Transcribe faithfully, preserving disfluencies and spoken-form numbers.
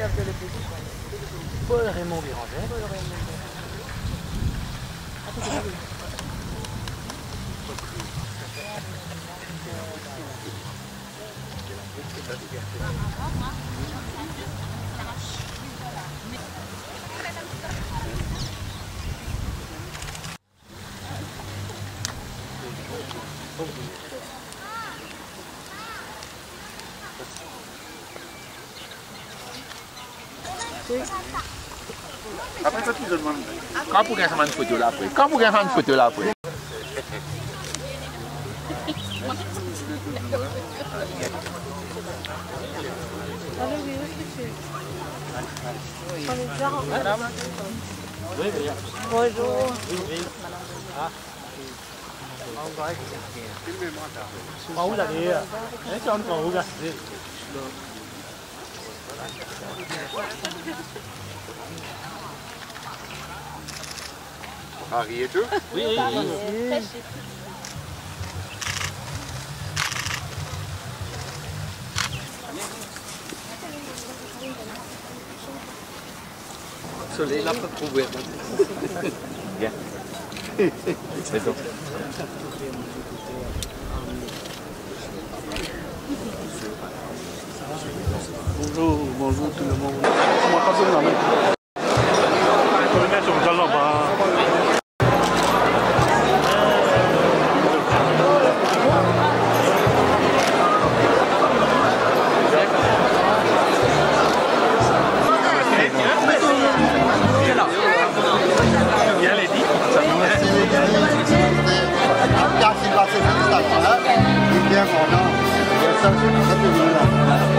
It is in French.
de l'Opposition. Paul Raymond Béranger. Paul Raymond Béranger. Après ça, tu demandes. Quand pour qu'elle s'en photo là après. Quand pour qu'elle s'en photo là après. Allez, oui, où est-ce que tu es? On est déjà rentrés. Oui, oui. Bonjour. Oui, oui. Ah. Mẫu là kìa, để cho anh phụ kìa. Harry et tout? Oui, oui, oui. Soleil là pas trouvé. Bien. C'est bon. Bonjour, bonjour tout le monde. Comment passez-vous la main? On le met sur le galop, bah. Bien,